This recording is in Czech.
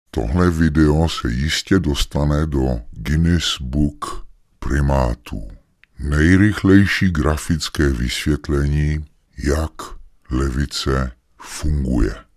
Tohle video se jistě dostane do Guinness Book primátů. Nejrychlejší grafické vysvětlení, jak levice funguje.